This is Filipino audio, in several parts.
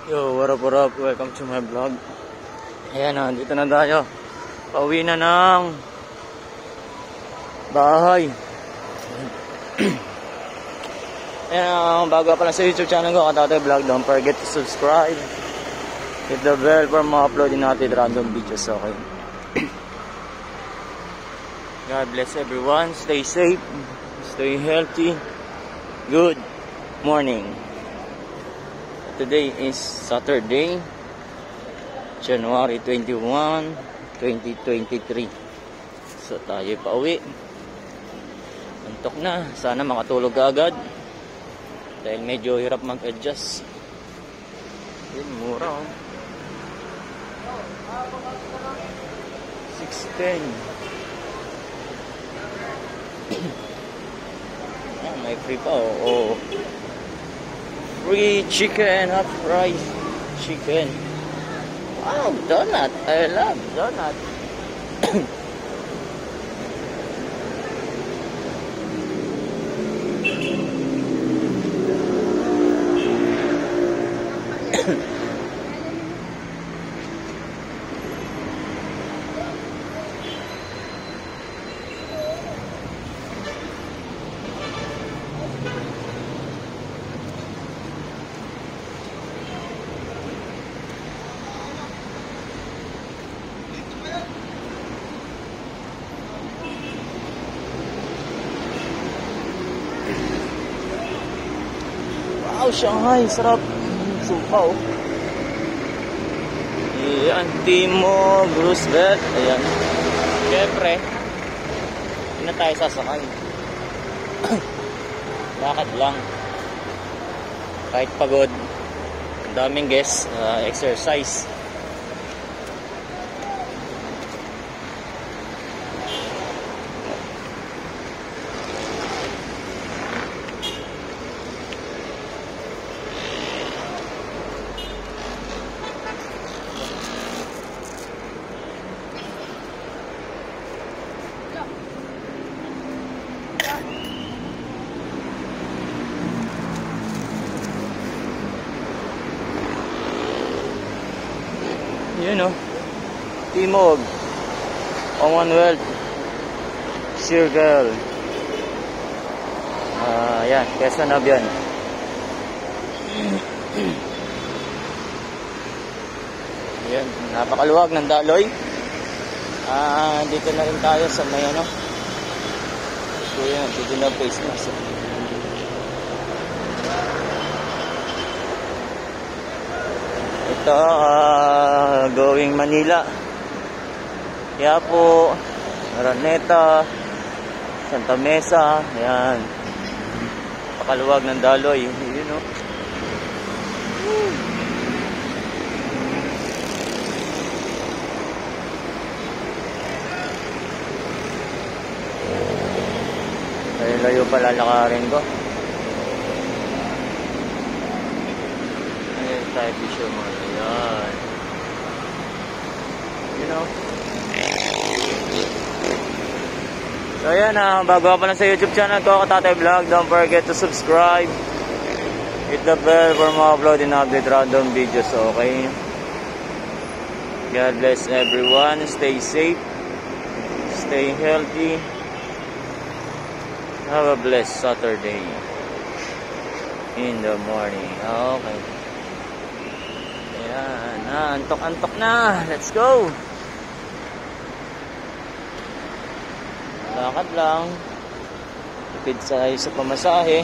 Yo, what up? Welcome to my vlog. Ayan na, dito na tayo. Pauwi na ng bahay. Ayan, bago pa lang sa YouTube channel ko, Katatay Vlog, don't forget to subscribe. Hit the bell for mga uploading natin random videos, okay? God bless everyone. Stay safe. Stay healthy. Good morning. Today is Saturday, January 21, 2023. So tayo pauwi. Antok na. Sana makatulog agad. Dahil medyo hirap mag-adjust. Yun, mura oh. 610. Oh, may free pa oh. Free chicken, half rice chicken. Wow, donut. I love donut. Wow, Shanghai, sarap. Supaw. Ayan, Timo, Roosevelt. Ayan. Siyempre, hindi na tayo sasakay. Lakad lang. Kahit pagod. Ang daming guests, exercise. Yun o, Timog, Commonwealth Circle. Yan, Quezon Abian. Yan, napakaluwag ng daloy. Dito na rin tayo sa may ano. So yan, dito na face mask. Ito, going Manila, Quiapo, Araneta, Santa Mesa. Ayan, pakaluwag ng daloy. Yun o. Layo pala lakarin ko. Tayo picture mo. Ayan. You know. So ayan, bago pa lang sa YouTube channel ko, Katatay Vlog, don't forget to subscribe. Hit the bell for mga upload and update random videos, okay? God bless everyone. Stay safe. Stay healthy. Have a blessed Saturday in the morning. Okay. Ayan, antok-antok na. Let's go. Lakad lang. Tipid sa pamasahe.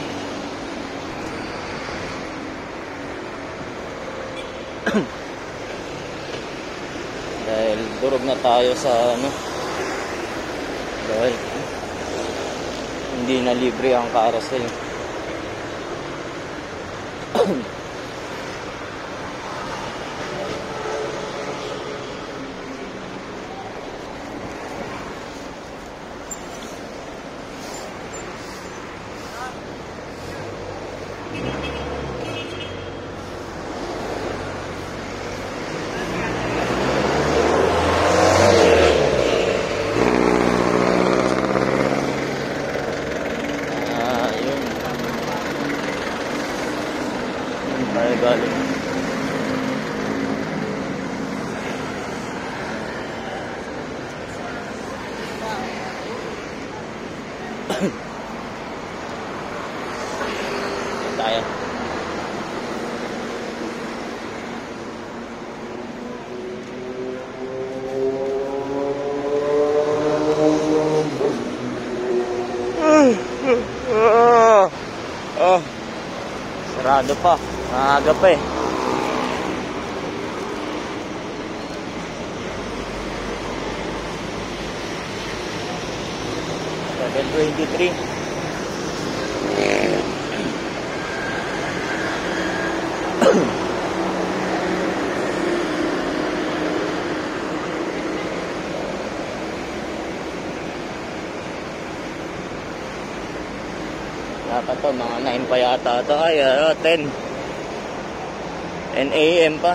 Dahil durog na tayo sa ano. Dahil hindi na libre ang carousel. pa. Maaga pa eh. Level 23. Dapat to, mga 9 pa yata ito. Ay, 10 a.m. pa.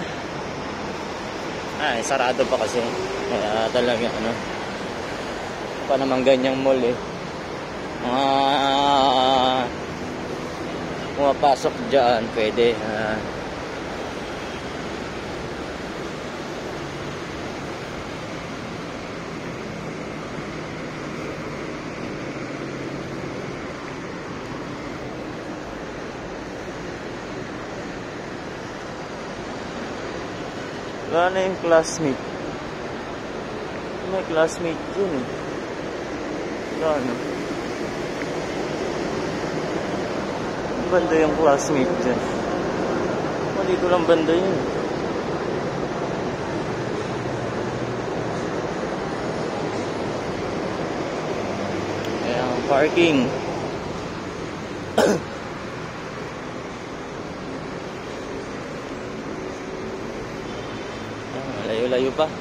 Ay, sarado pa kasi. Kaya talaga, ano, pa naman ganyang mall eh. Mga pumapasok dyan, pwede. Wala na yung classmate. May classmate dyan eh. Ano? Banda yung classmate dyan. Dito lang banda yun. Ayan, parking. Layo-layo pa.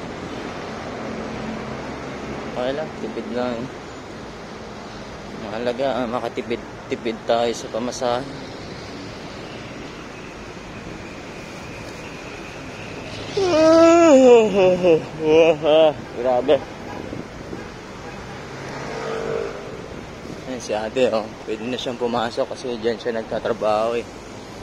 Okay lang, tipid lang. Mahalaga, makatipid tayo sa pamasahe. Grabe. Ayan si ate, oh. Pwede na siyang pumasok kasi dyan siya nagtatrabaho eh.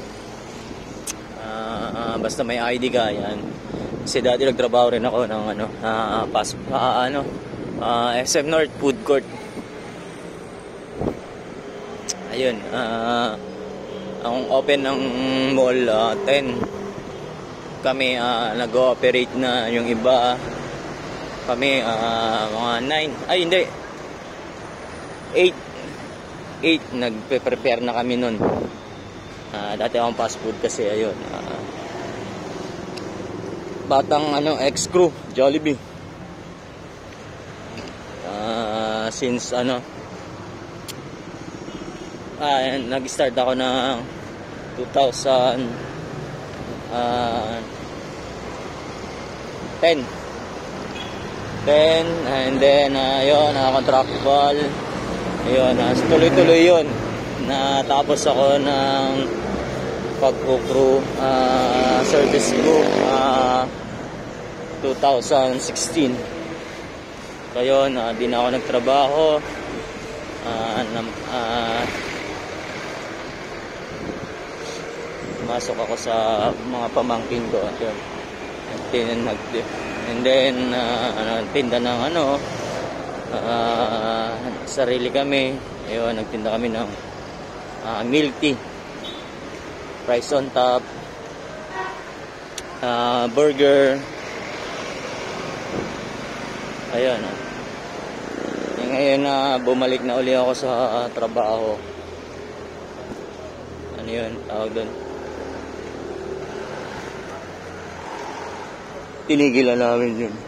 Basta may ID ka, yan. Kasi dati nagtrabaho rin ako ng SM North Food Court. Ayun, ang open ng mall 10. Kami nag-ooperate na yung iba. Kami mga 9. Ay hindi. 8 nagpe-prepare na kami nun. Dati akong fast food kasi ayun. Batang ex-crew, Jollibee. Since nag-start ako ng 2010. And then ayun, contractual. Ayun, tuloy-tuloy yun. Natapos ako ng pag-crew, service crew 2016. Kaya di na ako nagtrabaho. Masok ako sa mga pamangkin ko. And then tinda ng sarili kami. Ayun, nagtinda kami ng milk tea, rice on top, burger. Ayun. Ngayon bumalik na uli ako sa trabaho. Ano yun? Tawag doon. Tinigilan namin yun.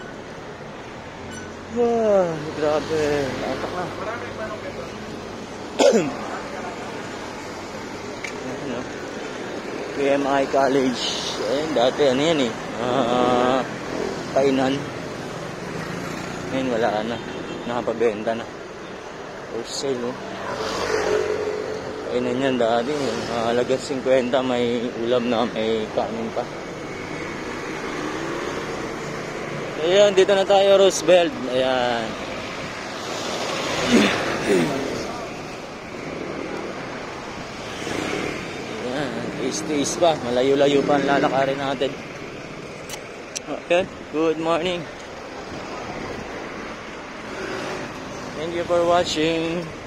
Grabe. Natak na. PMI College. Ayun, dati yan eh. Kainan. Ngayon wala na. Nakapabenta na. For sale, oh. Kainan yan dati. Halaga 50, may ulam na, may kanin pa. Ayan, dito na tayo, Roosevelt. Ayan. Ayan, taste pa. Malayo-layo pa ang lalakarin natin. Okay, good morning. Thank you for watching.